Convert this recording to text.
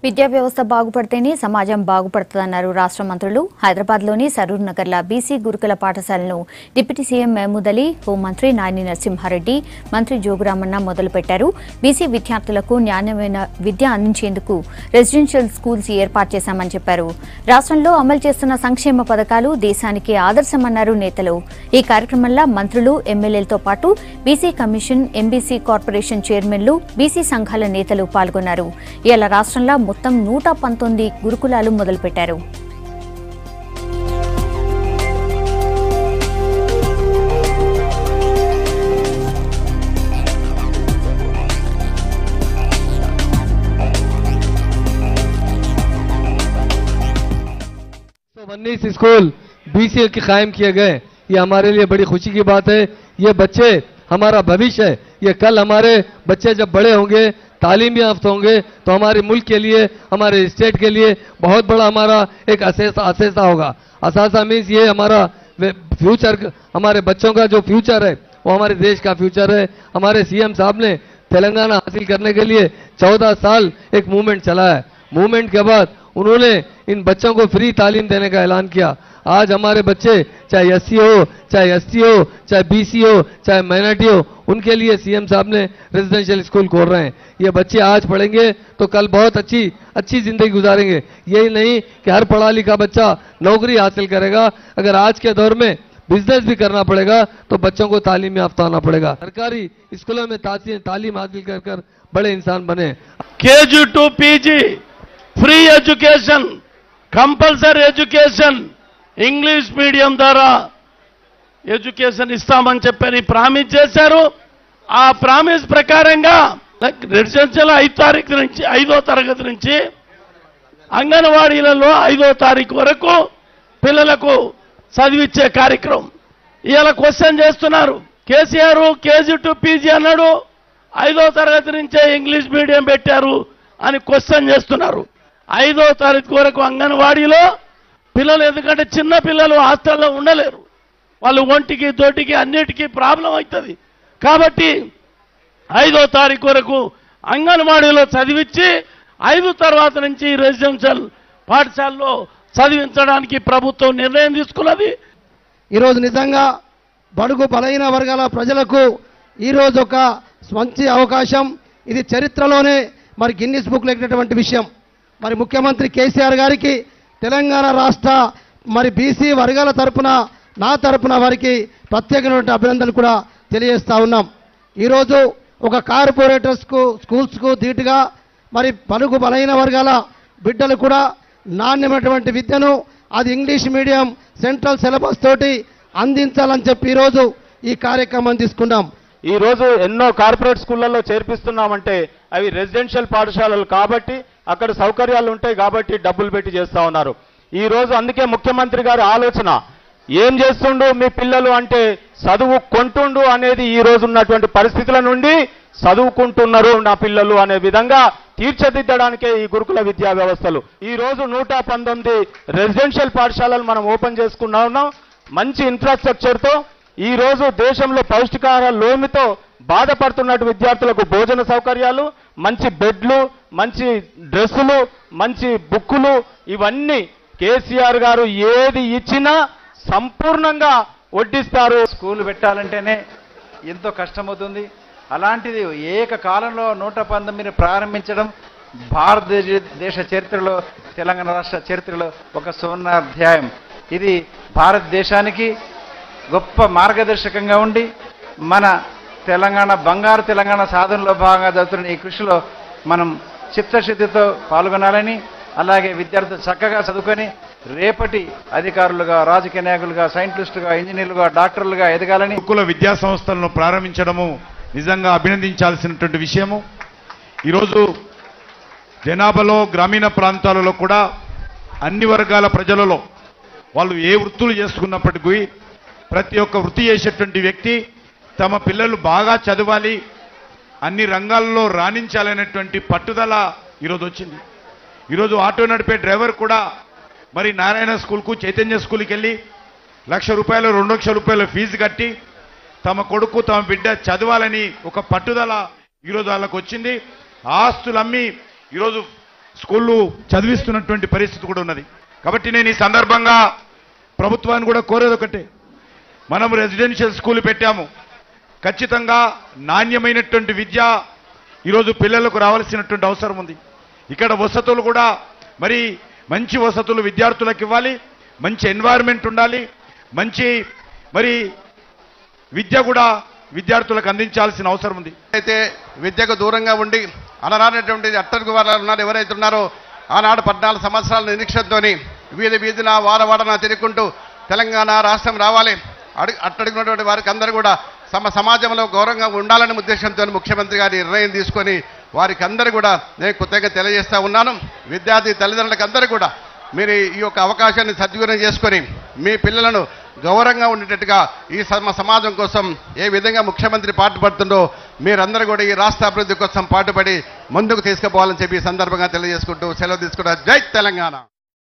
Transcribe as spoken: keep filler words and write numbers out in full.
విద్యా వ్యవస్థ బాగుపడితేనే సమాజం బాగుపడుతుందన్నారు రాష్ట్ర మంత్రులు. హైదరాబాద్లోని సరూర్ నగర్ల బీసీ గురుకుల పాఠశాలను డిప్యూటీ సీఎం మహమూద్ అలీ, హోంమంత్రి నాయని నరసింహారెడ్డి, మంత్రి జోగురామన్న మొదలుపెట్టారు. బీసీ విద్యార్థులకు నాణ్యమైన విద్య అందించేందుకు రెసిడెన్షియల్ స్కూల్స్ ఏర్పాటు చేశామని చెప్పారు. రాష్ట్రంలో అమలు చేస్తున్న సంక్షేమ పథకాలు దేశానికి ఆదర్శమన్నారు నేతలు. ఈ కార్యక్రమంలో మంత్రులు, ఎమ్మెల్యేలతో పాటు బీసీ కమిషన్, ఎంబీసీ కార్పొరేషన్ చైర్మన్లు, బీసీ సంఘాల నేతలు పాల్గొన్నారు. ఇలా రాష్ట్రంలో మొత్తం నూట పంతొమ్మిది గురుకులాలు మొదలుపెట్టారు. उन्नीस स्कूल बीसी के कायम किए गए, ये हमारे लिए बड़ी खुशी की बात है। ये बच्चे हमारा भविष्य है। ये कल हमारे बच्चे जब बड़े होंगे, तालीम याफ्ता होंगे, तो हमारे मुल्क के लिए, हमारे स्टेट के लिए बहुत बड़ा हमारा एक असेसा असेसा होगा। असासा मीन्स ये हमारा फ्यूचर, हमारे बच्चों का जो फ्यूचर है वो हमारे देश का फ्यूचर है। हमारे सीएम साहब ने तेलंगाना हासिल करने के लिए चौदह साल एक मूवमेंट चलाया है। मूवमेंट के बाद उन्होंने इन बच्चों को फ्री तालीम देने का ऐलान किया। आज हमारे बच्चे चाहे एससी हो, चाहे एसटी हो, चाहे बीसी हो, चाहे माइनॉरिटी हो, उनके लिए सीएम साहब ने रेजिडेंशियल स्कूल खोल रहे हैं। ये बच्चे आज पढ़ेंगे तो कल बहुत अच्छी अच्छी जिंदगी गुजारेंगे। यही नहीं कि हर पढ़ा लिखा बच्चा नौकरी हासिल करेगा। अगर आज के दौर में बिजनेस भी करना पड़ेगा तो बच्चों को तालीम याफ्ता होना पड़ेगा। सरकारी स्कूलों में तालीम हासिल कर कर बड़े इंसान बने। KG to PG free education, compulsory education, English medium ద్వారా ఎడ్యుకేషన్ ఇస్తామని చెప్పని ప్రామిస్ చేశారు. ఆ ప్రామిస్ ప్రకారంగా రెసిడెన్షియల్ ఐదు తారీఖు నుంచి ఐదో తరగతి నుంచి అంగన్వాడీలలో ఐదో తారీఖు వరకు పిల్లలకు చదివించే కార్యక్రమం. ఇవాళ క్వశ్చన్ చేస్తున్నారు, కేసీఆర్ కేజీ టు పీజీ అన్నాడు, ఐదో తరగతి నుంచే ఇంగ్లీష్ మీడియం పెట్టారు అని క్వశ్చన్ చేస్తున్నారు. ఐదో తారీఖు వరకు అంగన్వాడీలో పిల్లలు, ఎందుకంటే చిన్న పిల్లలు హాస్టల్లో ఉండలేరు, వాళ్ళు ఒంటికి దొడ్డికి అన్నిటికీ ప్రాబ్లం అవుతుంది. కాబట్టి ఐదో తారీఖు వరకు అంగన్వాడీలో చదివించి ఐదు తర్వాత నుంచి రెసిడెన్షియల్ పాఠశాలలో చదివించడానికి ప్రభుత్వం నిర్ణయం తీసుకున్నది. ఈరోజు నిజంగా బడుగు బలహీన వర్గాల ప్రజలకు ఈరోజు ఒక మంచి అవకాశం. ఇది చరిత్రలోనే మరి గిన్నిస్ బుక్లో ఎక్కినటువంటి విషయం. మరి ముఖ్యమంత్రి కేసీఆర్ గారికి తెలంగాణ రాష్ట్ర మరి బీసీ వర్గాల తరపున, నా తరపున వారికి ప్రత్యేకమైనటువంటి అభినందనలు కూడా తెలియజేస్తా ఉన్నాం. ఈరోజు ఒక కార్పొరేటర్స్కు, స్కూల్స్కు ధీటుగా మరి బలుగు బలహీన వర్గాల బిడ్డలు కూడా నాణ్యమైనటువంటి విద్యను అది ఇంగ్లీష్ మీడియం సెంట్రల్ సిలబస్ తోటి అందించాలని చెప్పి ఈరోజు ఈ కార్యక్రమం తీసుకున్నాం. ఈ రోజు ఎన్నో కార్పొరేట్ స్కూళ్లలో చేర్పిస్తున్నామంటే అవి రెసిడెన్షియల్ పాఠశాలలు కాబట్టి అక్కడ సౌకర్యాలు ఉంటాయి కాబట్టి డబ్బులు పెట్టి చేస్తా ఉన్నారు. ఈ రోజు అందుకే ముఖ్యమంత్రి గారి ఆలోచన ఏం చేస్తుండు మీ పిల్లలు అంటే చదువు కొంటుండు అనేది ఈ రోజు ఉన్నటువంటి పరిస్థితుల నుండి చదువుకుంటున్నారు నా పిల్లలు అనే విధంగా తీర్చిదిద్దడానికే ఈ గురుకుల విద్యా వ్యవస్థలు. ఈ రోజు నూట పంతొమ్మిది రెసిడెన్షియల్ పాఠశాలలు మనం ఓపెన్ చేసుకున్నా ఉన్నాం. మంచి ఇన్ఫ్రాస్ట్రక్చర్తో ఈ రోజు దేశంలో పౌష్టికాహార లోమితో బాధపడుతున్నట్టు విద్యార్థులకు భోజన సౌకర్యాలు, మంచి బెడ్లు, మంచి డ్రెస్సులు, మంచి బుక్కులు, ఇవన్నీ కేసీఆర్ గారు ఏది ఇచ్చినా సంపూర్ణంగా వడ్డిస్తారు. స్కూల్ పెట్టాలంటేనే ఎంతో కష్టమవుతుంది. అలాంటిది ఏకకాలంలో నూట పంతొమ్మిది ప్రారంభించడం భారతదేశ చరిత్రలో, తెలంగాణ రాష్ట్ర చరిత్రలో ఒక సువర్ణాధ్యాయం. ఇది భారతదేశానికి గొప్ప మార్గదర్శకంగా ఉండి మన తెలంగాణ బంగారు తెలంగాణ సాధనలో భాగంగా జరుగుతున్న ఈ కృషిలో మనం చిత్తశుద్ధితో పాల్గొనాలని, అలాగే విద్యార్థులు చక్కగా చదువుకొని రేపటి అధికారులుగా, రాజకీయ నాయకులుగా, సైంటిస్టులుగా, ఇంజనీర్లుగా, డాక్టర్లుగా ఎదగాలని గురుకుల విద్యా సంస్థలను ప్రారంభించడము నిజంగా అభినందించాల్సినటువంటి విషయము. ఈరోజు జనాభాలో, గ్రామీణ ప్రాంతాలలో కూడా అన్ని వర్గాల ప్రజలలో వాళ్ళు ఏ వృత్తులు చేసుకున్నప్పటికీ ప్రతి ఒక్క వృత్తి చేసేటువంటి వ్యక్తి తమ పిల్లలు బాగా చదవాలి, అన్ని రంగాల్లో రాణించాలనేటువంటి పట్టుదల ఈరోజు వచ్చింది. ఈరోజు ఆటో నడిపే డ్రైవర్ కూడా మరి నారాయణ స్కూల్కు, చైతన్య స్కూల్కి వెళ్ళి లక్ష రూపాయలు, రెండు లక్షల రూపాయల ఫీజు కట్టి తమ కొడుకు, తమ బిడ్డ చదవాలని ఒక పట్టుదల ఈరోజు వాళ్ళకు వచ్చింది. ఆస్తులు అమ్మి ఈరోజు స్కూళ్ళు చదివిస్తున్నటువంటి పరిస్థితి కూడా ఉన్నది. కాబట్టి నేను ఈ సందర్భంగా ప్రభుత్వాన్ని కూడా కోరేది ఒకటే, మనం రెసిడెన్షియల్ స్కూల్ పెట్టాము, ఖచ్చితంగా నాణ్యమైనటువంటి విద్య ఈరోజు పిల్లలకు రావాల్సినటువంటి అవసరం ఉంది. ఇక్కడ వసతులు కూడా మరి మంచి వసతులు విద్యార్థులకు ఇవ్వాలి, మంచి ఎన్వైర్న్మెంట్ ఉండాలి, మంచి మరి విద్య కూడా విద్యార్థులకు అందించాల్సిన అవసరం ఉంది. అయితే విద్యకు దూరంగా ఉండి అనరానటువంటి అట్టడుగు వారు ఉన్నారు ఎవరైతే ఉన్నారో, ఆనాడు పద్నాలుగు సంవత్సరాల నిరీక్షతోని వీధి వీధిన వారవాడన తిరుగుకుంటూ తెలంగాణ రాష్ట్రం రావాలి, అడుగు అట్టడుగున్నటువంటి వారికి అందరూ కూడా సమ సమాజంలో గౌరవంగా ఉండాలనే ఉద్దేశంతో ముఖ్యమంత్రి గారి నిర్ణయం తీసుకొని వారికి అందరూ కూడా నేను కృతజ్ఞత తెలియజేస్తా ఉన్నాను. విద్యార్థి తల్లిదండ్రులకు అందరూ కూడా మీరు ఈ యొక్క అవకాశాన్ని సద్వినియోగం చేసుకొని మీ పిల్లలను గౌరవంగా ఉండేటట్టుగా ఈ సమాజం కోసం ఏ విధంగా ముఖ్యమంత్రి పాటుపడుతుందో మీరందరూ కూడా ఈ రాష్ట్ర అభివృద్ధి కోసం పాటుపడి ముందుకు తీసుకుపోవాలని చెప్పి ఈ సందర్భంగా తెలియజేసుకుంటూ సెలవు తీసుకుంటూ జై తెలంగాణ.